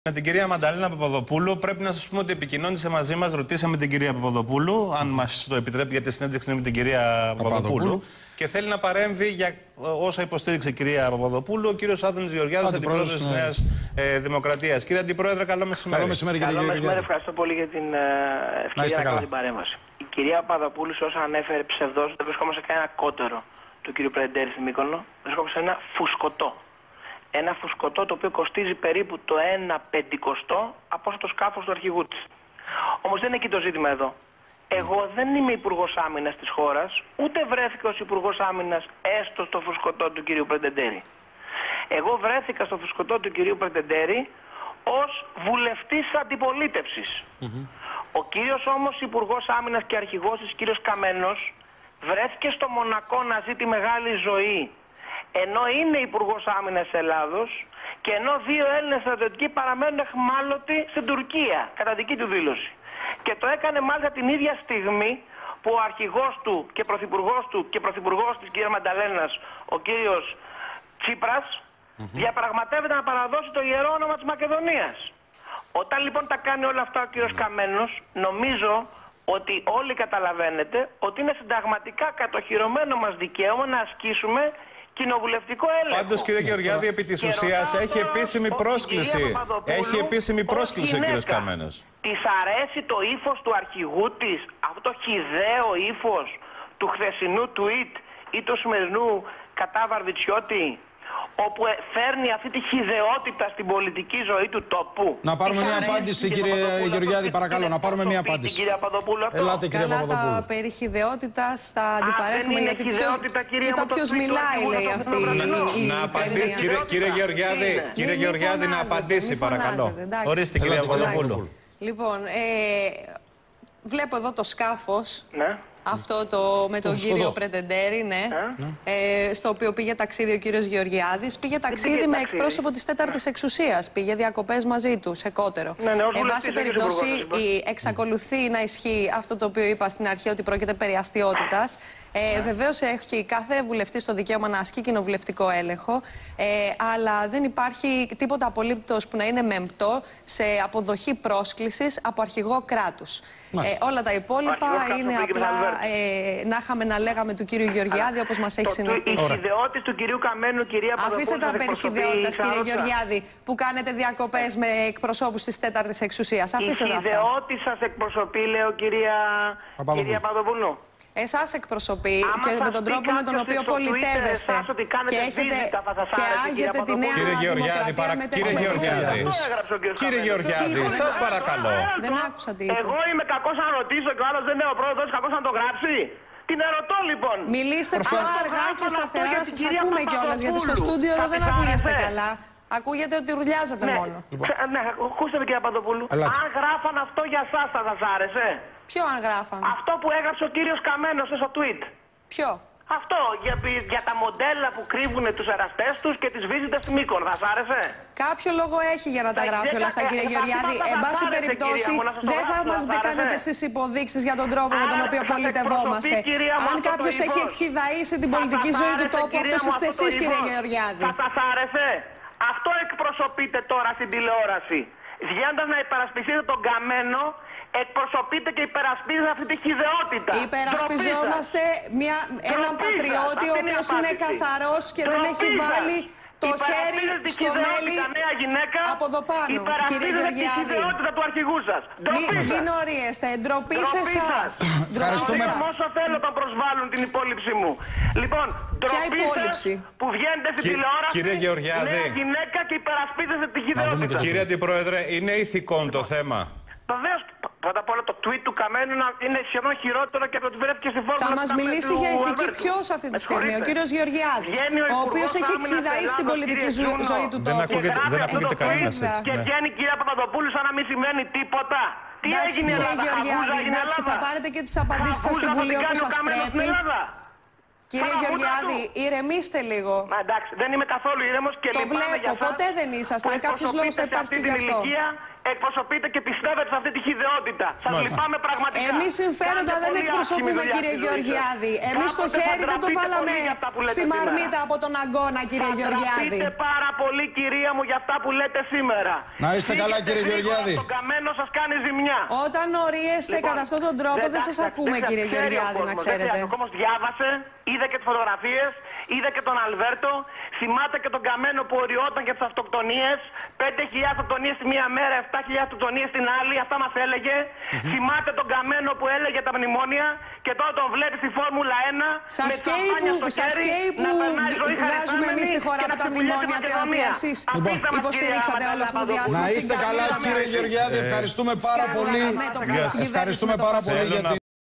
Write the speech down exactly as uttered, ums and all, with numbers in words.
Με την κυρία Μανταλένα Παπαδοπούλου, πρέπει να σας πούμε ότι επικοινώνησε μαζί μας. Ρωτήσαμε την κυρία Παπαδοπούλου, αν μας το επιτρέπει, για τη συνέντευξη με την κυρία Παπαδοπούλου. Παπαδοπούλου. Και θέλει να παρέμβει για όσα υποστήριξε η κυρία Παπαδοπούλου ο κύριος Άδωνης Γεωργιάδης, αντιπρόεδρος της Νέας ε, Δημοκρατίας. Κύριε Αντιπρόεδρε, καλό μεσημέρι. Καλό μεσημέρι, κύριε Καλό Γεωργιάδη. μεσημέρι, ευχαριστώ πολύ για την ε, ευκαιρία να κάνω την παρέμβαση. Η κυρία Παπαδοπούλου, όσο ανέφερε ψευδός, δεν βρισκόμαστε σε κανένα κότερο του κύριου Πρεντέρη στη Μύκονο. Βρισκόμαστε σε ένα φουσκωτό. Ένα φουσκωτό το οποίο κοστίζει περίπου το ένα πεντηκοστό από όσο το σκάφος του αρχηγού της. Όμως δεν είναι εκεί το ζήτημα εδώ. Εγώ δεν είμαι υπουργός άμυνας της χώρας, ούτε βρέθηκα ως υπουργός άμυνας έστω στο φουσκωτό του κυρίου Πρεντεντέρη. Εγώ βρέθηκα στο φουσκωτό του κυρίου Πρεντεντέρη ως βουλευτής αντιπολίτευσης. Mm-hmm. Ο κύριος όμως υπουργός άμυνας και αρχηγός της, κύριος Καμένος, βρέθηκε στο Μονακό να ζει τη μεγάλη ζωή, ενώ είναι υπουργός άμυνας Ελλάδος και ενώ δύο Έλληνες στρατιωτικοί παραμένουν εχμάλωτοι στην Τουρκία, κατά δική του δήλωση. Και το έκανε μάλιστα την ίδια στιγμή που ο αρχηγός του και πρωθυπουργός του και πρωθυπουργός της κυρίας Μανταλένας, ο κύριος Τσίπρας, mm-hmm. διαπραγματεύεται να παραδώσει το ιερό όνομα της Μακεδονίας. Όταν λοιπόν τα κάνει όλα αυτά ο κύριος Καμένος, νομίζω ότι όλοι καταλαβαίνετε ότι είναι συνταγματικά κατοχυρωμένο μας δικαίωμα να ασκήσουμε κοινοβουλευτικό έλεγχο. Πάντως, κύριε Γεωργιάδη, επί της ουσίας έχει επίσημη πρόσκληση. Έχει επίσημη πρόσκληση ο κύριος Καμένος. Της αρέσει το ύφος του αρχηγού της, αυτό το χυδαίο ύφος του χθεσινού tweet ή του σημερινού κατά Βαρβιτσιώτη, όπου φέρνει αυτή τη χυδαιότητα στην πολιτική ζωή του τόπου. Να πάρουμε μια απάντηση, κύριε Γεωργιάδη, παρακαλώ. Να πάρουμε μια απάντηση. Κυρία Παπαδοπούλου, αυτό. Ελάτε, κύριε Παπαδοπούλου. Καλά, τα περί χυδαιότητας τα αντιπαρέχουμε, γιατί ποιος... Κοίτα ποιος μιλάει, λέει αυτή η Να απαντήσει, κύριε Γεωργιάδη, κύριε Γεωργιάδη, να απαντήσει, παρακαλώ. Ορίστε, κυρία Παπαδοπούλου. Λοιπόν, βλέπω εδώ το σκάφος. Ναι. Αυτό το με τον κύριο Πρεντεντέρη, ναι, ε, στο οποίο πήγε ταξίδι ο κύριος Γεωργιάδης. Πήγε ταξίδι πήγε με ταξίδι. εκπρόσωπο της τέταρτης εξουσίας. Πήγε διακοπές μαζί του, σε κότερο. Ναι, ναι, εν πάση περιπτώσει, εξακολουθεί να ισχύει αυτό το οποίο είπα στην αρχή, ότι πρόκειται περί αστιότητας. Ε, Βεβαίως έχει κάθε βουλευτής το δικαίωμα να ασκεί κοινοβουλευτικό έλεγχο, ε, αλλά δεν υπάρχει τίποτα απολύτως που να είναι μεμπτό σε αποδοχή πρόσκλησης από αρχηγό κράτους. Ε, όλα τα υπόλοιπα είναι απλά ε, να είχαμε να λέγαμε του κύριου Γεωργιάδη, όπως μας έχει συνηθίσει. Η χυδαιότης του κυρίου Καμένου, κυρία Παπαδοπούλου. Αφήστε τα περί χυδαιότητας, κύριε Γεωργιάδη, που κάνετε διακοπές με εκπροσώπους της τέταρτης εξουσίας. Αφήστε τα αυτά. Η χυδαιότης σας εκπροσωπεί, λέω, κυρία Παπαδοπούλου. Εσάς εκπροσωπεί και με τον τρόπο με τον οποίο πολιτεύεστε και έχετε και άγετε τη Νέα Δημοκρατία με Κύριε Γεωργιάδη, κύριε Γεωργιάδη, σας παρακαλώ. Δεν άκουσα τι είπε. Εγώ είμαι κακός να ρωτήσω και ο άλλος δεν είναι ο πρόεδρος, κακός να το γράψει. Την ερωτώ λοιπόν. Μιλήστε πιο αργά και σταθερά, να σας ακούμε κιόλας, γιατί στο στούντιο εδώ δεν ακούγεστε καλά. Ακούγεται ότι ρουλιάζετε ναι. μόνο. Ναι, ακούστε με, κυρία Παπαδοπούλου. Αν γράφαν αυτό για εσάς, θα σας άρεσε? Ποιο αν γράφαν? Αυτό που έγραψε ο κύριος Καμένος στο tweet. Ποιο? Αυτό, για, για τα μοντέλα που κρύβουν τους εραστές τους και τις βίζητες στη Μύκονο. Θα σας άρεσε? Κάποιο λόγο έχει για να τα γράφει όλα αυτά, κύριε Γεωργιάδη. Εν πάση περιπτώσει, δεν θα μας κάνετε εσείς υποδείξεις για τον τρόπο με τον οποίο πολιτευόμαστε. Αν κάποιος έχει εκχυδαήσει την πολιτική ζωή του τόπου, αυτός είστε εσείς, κύριε Γεωργιάδη. Θα σας άρεσε? Αυτό εκπροσωπείτε τώρα στην τηλεόραση. Βγαίνοντας να υπερασπιστείτε τον Καμένο, εκπροσωπείτε και υπερασπίζετε αυτή τη χυδαιότητα. Υπερασπιζόμαστε μια, έναν πατριώτη ο οποίος είναι καθαρός και δεν έχει βάλει το χέρι στο μέλι από εδώ πάνω. Κύριε Γεωργιάδη, τη χυδαιότητα του αρχηγού σας. μην ορίεστε, ντροπή σε εσάς. Ευχαριστούμε. Όσο θέλω να προσβάλλουν την υπόλοιψη μου. Λοιπόν, ντροπή σας που βγαίνετε στην τηλεόραση, κύριε Γεωργιάδη, νέα γυναίκα και υπερασπίζεστε τη χυδαιότητα. Κύριε Αντιπρόεδρε, είναι ηθικών το θέμα? Βεβαίως, πρώτα απ' όλα το tweet του Καμένου είναι σχεδόν χειρότερο και από το ότι βρέθηκε στη φόρμα. Θα μας μιλήσει για ηθική ποιος αυτή τη στιγμή? Ο κύριος Γεωργιάδης, ο οποίος έχει εκχυδαήσει την πολιτική ζωή του τόπου. Δεν ακούγεται κανένας έτσι. Και βγαίνει η κυρία Παπαδοπούλου σαν να μην σημαίνει τίποτα. Τι έγινε, κύριε Γεωργιάδη, εντάξει, θα πάρετε και τις απαντήσεις σας στη Βουλή όπως σας πρέπει. Κύριε Γεωργιάδη, ηρεμήστε λίγο. Μα εντάξει, δεν είμαι καθόλου ήρεμος και το βλέπω, ποτέ δεν ήσασταν. Κάποιος λόγος θα υπάρχει και γι' αυτό. εκπροσωπείτε και πιστεύετε σε αυτή τη χιδεότητα. Σας λυπάμαι πραγματικά. Εμείς συμφέροντα δεν εκπροσωπούμε, κύριε Γεωργιάδη. Εμείς το χέρι δεν το βάλαμε στη μαρμίτα από τον αγκώνα, κύριε Γεωργιάδη. Θα πάρα πολύ, κυρία μου, για αυτά που λέτε σήμερα. Να είστε καλά, κύριε Γεωργιάδη. Το καμένο σας κάνει ζημιά. Όταν ορίεστε λοιπόν, κατά αυτόν τον τρόπο, δεν, δεν σας ακούμε, δεν κύριε Γεωργιάδη, να ξέρετε. Ο κόσμος διάβασε, είδε και τις φωτογραφίες, είδε και τον Αλβέρτο, θυμάται και τον καμένο που οριόταν και τις αυτοκτονίες. πέντε χιλιάδες αυτοκτονίες τη μία μέρα, επτά χιλιάδες αυτοκτονίες την άλλη, αυτά μας έλεγε. Mm-hmm. Θυμάται τον καμένο που έλεγε τα μνημόνια και τώρα τον βλέπει στη Φόρμουλα ένα. Σας καίει που, σας καίει που βγάζουμε εμείς τη χώρα από τα μνημόνια τα οποία εσείς λοιπόν, υποστηρίξατε όλο αυτό το διάστημα. Να είστε καλά, κύριε Γεωργιάδη, ευχαριστούμε πάρα πολύ. Ευχαριστούμε πάρα πολύ για την